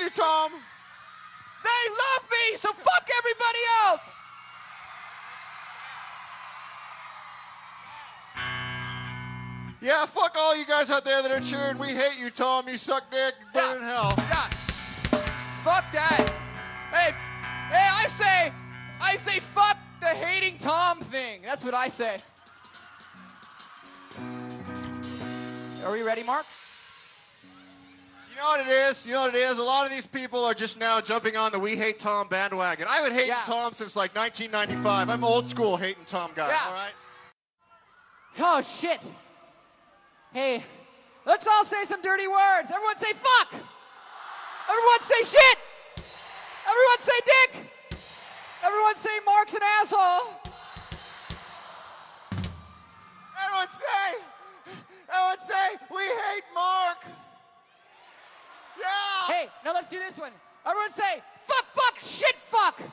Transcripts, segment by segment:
you, Tom. They love me, so fuck everybody else. Yeah, fuck all you guys out there that are cheering. We hate you, Tom. You suck dick. Burn in hell. Yeah. Fuck that. Hey, I say fuck the hating Tom thing. That's what I say. Are we ready, Mark? You know what it is? You know what it is? A lot of these people are just now jumping on the We Hate Tom bandwagon. I've been hating Tom since like 1995. I'm old school hating Tom guy, all right? Oh, shit. Hey, let's all say some dirty words. Everyone say fuck. Everyone say shit. Everyone say dick. Everyone say Mark's an asshole. Everyone say, we hate Mark. Yeah. Hey, now let's do this one. Everyone say, fuck, fuck, shit, fuck.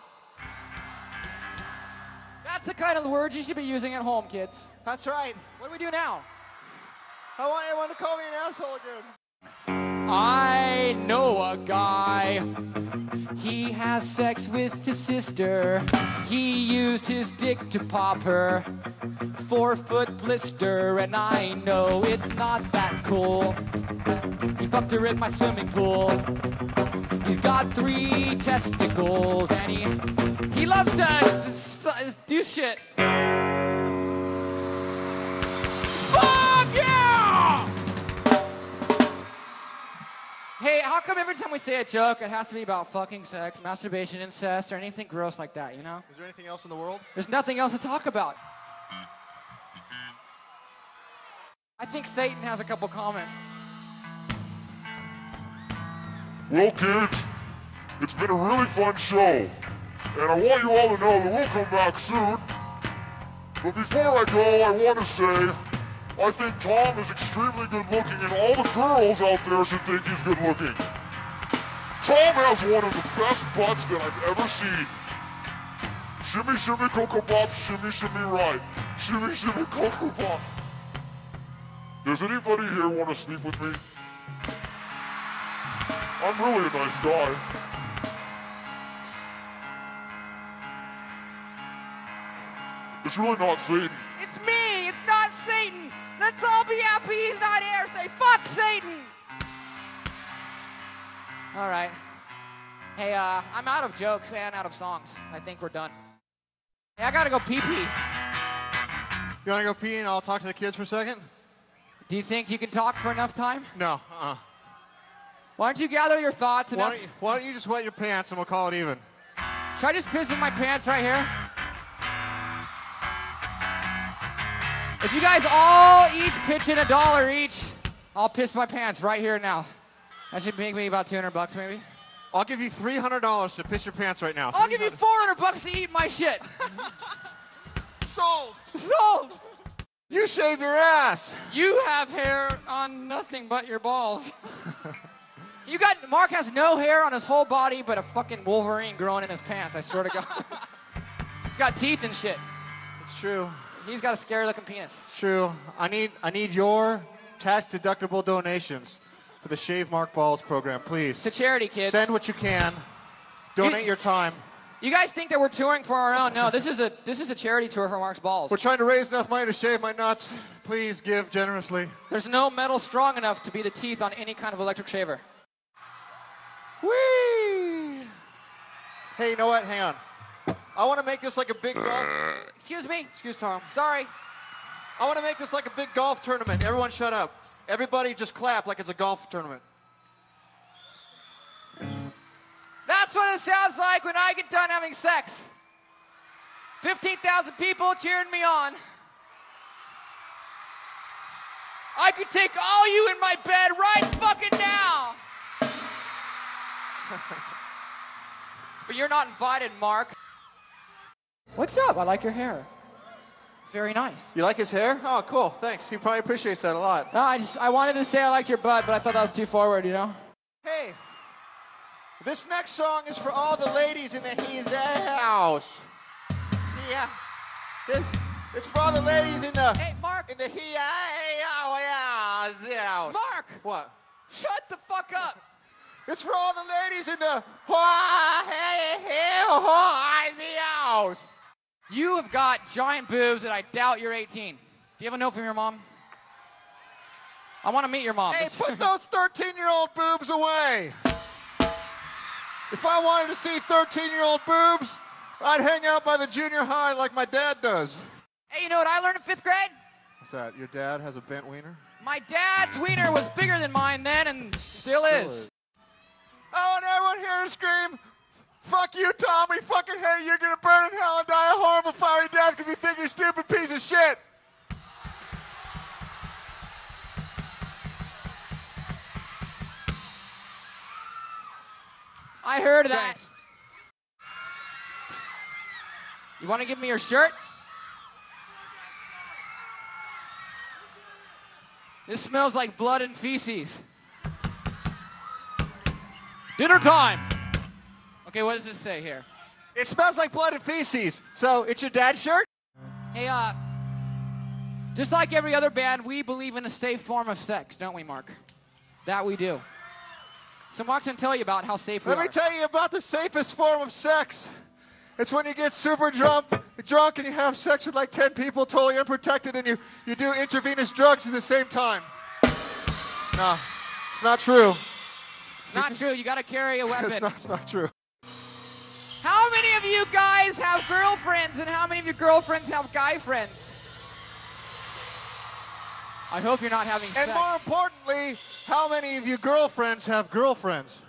That's the kind of words you should be using at home, kids. That's right. What do we do now? I want everyone to call me an asshole again. I know a guy. He has sex with his sister. He used his dick to pop her 4-foot blister, and I know it's not that cool. He fucked her in my swimming pool. He's got 3 testicles, and he loves to do shit. Fuck yeah! Hey, how come every time we say a joke, it has to be about fucking sex, masturbation, incest, or anything gross like that, you know? Is there anything else in the world? There's nothing else to talk about. I think Satan has a couple comments. Well, kids, it's been a really fun show, and I want you all to know that we'll come back soon. But before I go, I want to say, I think Tom is extremely good looking, and all the girls out there should think he's good looking. Tom has one of the best butts that I've ever seen. Shimmy, shimmy, cocoa pop, shimmy, shimmy, right. Shimmy, shimmy, cocoa pop. Does anybody here want to sleep with me? I'm really a nice guy. It's really not Satan. It's me! It's not Satan! Let's all be happy he's not here! Say, fuck Satan! All right. Hey, I'm out of jokes and out of songs. I think we're done. Hey, I gotta go pee-pee. You want to go pee and I'll talk to the kids for a second? Do you think you can talk for enough time? No, Why don't you gather your thoughts enough? Why don't you just wet your pants and we'll call it even? Should I just piss in my pants right here? If you guys all each pitch in $1 each, I'll piss my pants right here now. That should make me about $200 maybe. I'll give you $300 to piss your pants right now. I'll give you $400 to eat my shit. Sold. Sold. You shaved your ass. You have hair on nothing but your balls. Mark has no hair on his whole body but a fucking Wolverine growing in his pants, I swear to God. He's got teeth and shit. It's true. He's got a scary looking penis. It's true. I need your tax-deductible donations for the Shave Mark Balls program, please. It's a charity, kids. Send what you can. Donate your time. You guys think that we're touring for our own? No, this is a charity tour for Mark's Balls. We're trying to raise enough money to shave my nuts. Please give generously. There's no metal strong enough to be the teeth on any kind of electric shaver. Whee! Hey, you know what? Hang on. I want to make this like a big golf... Excuse me? Excuse Tom. Sorry. I want to make this like a big golf tournament. Everyone shut up. Everybody just clap like it's a golf tournament. That's what it sounds like when I get done having sex. 15,000 people cheering me on. I could take all you in my bed right fucking now. But you're not invited, Mark. What's up? I like your hair. It's very nice. You like his hair? Oh, cool. Thanks. He probably appreciates that a lot. No, I wanted to say I liked your butt, but I thought that was too forward, you know? Hey, this next song is for all the ladies in the his house. Yeah. It's for all the ladies in the... Hey, Mark. In the house. Mark. What? Shut the fuck up. It's for all the ladies in the house. You have got giant boobs, and I doubt you're 18. Do you have a note from your mom? I want to meet your mom. Hey, put those 13-year-old boobs away. If I wanted to see 13-year-old boobs, I'd hang out by the junior high like my dad does. Hey, you know what I learned in 5th grade? What's that? Your dad has a bent wiener? My dad's wiener was bigger than mine then and still is. I want everyone here to scream, fuck you, Tom. We fucking hate you. You're going to burn in hell and die a horrible fiery death because we think you're a stupid piece of shit. I heard that. Thanks. You want to give me your shirt? This smells like blood and feces. Dinner time. Okay, what does this say here? It smells like blood and feces. So, it's your dad's shirt? Hey, just like every other band, we believe in a safe form of sex, don't we, Mark? That we do. So Mark's going to tell you about how safe we are. Let me tell you about the safest form of sex. It's when you get super drunk and you have sex with like 10 people totally unprotected and you do intravenous drugs at the same time. No, it's not true. It's not true. You got to carry a weapon. It's not true. How many of you guys have girlfriends and how many of your girlfriends have guy friends? I hope you're not having sex. And more importantly, how many of you girlfriends have girlfriends?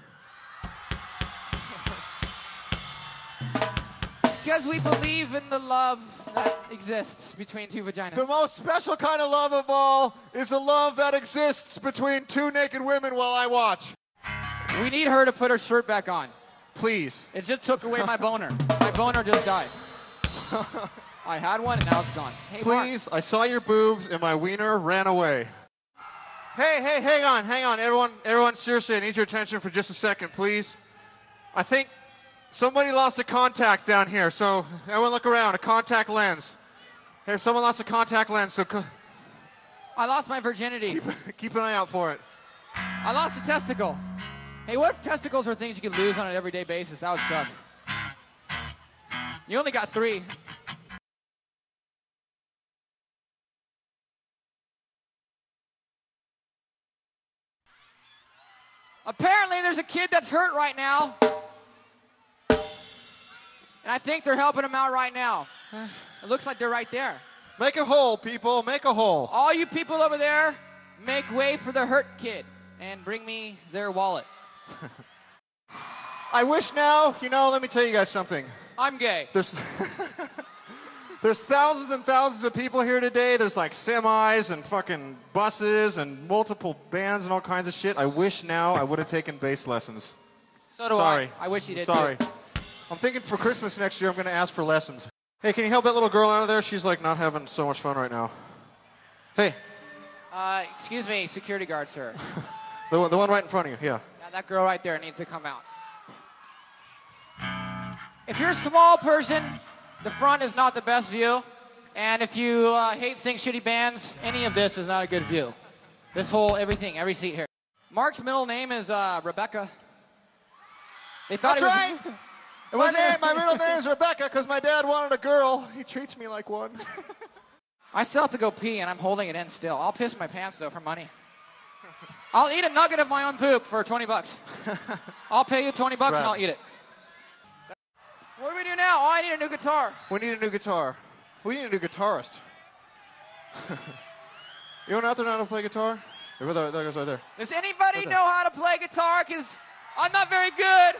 Because we believe in the love that exists between two vaginas. The most special kind of love of all is the love that exists between two naked women while I watch. We need her to put her shirt back on. Please. It just took away my boner. My boner just died. I had one and now it's gone. Hey, please, Mark. I saw your boobs and my wiener ran away. Hey, hang on. Everyone, seriously, I need your attention for just a second, please. I think somebody lost a contact down here, so everyone look around, a contact lens. Hey, someone lost a contact lens, so I lost my virginity. keep an eye out for it. I lost a testicle. Hey, what if testicles were things you could lose on an everyday basis? That would suck. You only got 3. Apparently, there's a kid that's hurt right now. And I think they're helping him out right now. It looks like they're right there. Make a hole, people. Make a hole. All you people over there, make way for the hurt kid and bring me their wallet. I wish now, let me tell you guys something. I'm gay. There's thousands and thousands of people here today. There's like semis and fucking buses and multiple bands and all kinds of shit. I wish now I would have taken bass lessons. So do Sorry. I wish you did. Sorry. Too. I'm thinking for Christmas next year I'm going to ask for lessons. Hey, can you help that little girl out of there? She's like not having so much fun right now. Hey. Excuse me, security guard, sir. The one right in front of you, yeah. Yeah, that girl right there needs to come out. If you're a small person, the front is not the best view. And if you hate seeing shitty bands, any of this is not a good view. This whole, every seat here. Mark's middle name is Rebecca. They thought That's right. My middle name is Rebecca because my dad wanted a girl. He treats me like one. I still have to go pee, and I'm holding it in still. I'll piss my pants, though, for money. I'll eat a nugget of my own poop for $20. I'll pay you $20 and I'll eat it. What do we do now? Oh, I need a new guitar. We need a new guitar. We need a new guitarist. You want out there know how to play guitar? There goes right there. Does anybody know how to play guitar? Because I'm not very good.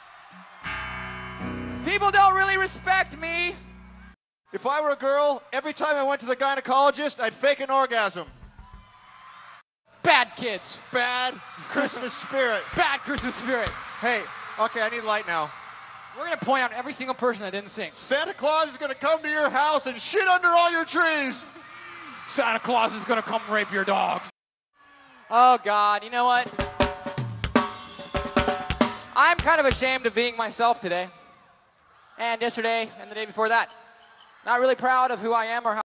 People don't really respect me. If I were a girl, every time I went to the gynecologist, I'd fake an orgasm. Bad kids. Bad Christmas spirit. Bad Christmas spirit. Hey, okay, I need light now. We're going to point out every single person that didn't sing. Santa Claus is going to come to your house and shit under all your trees. Santa Claus is going to come rape your dogs. Oh, God, you know what? I'm kind of ashamed of being myself today. And yesterday and the day before that. Not really proud of who I am or how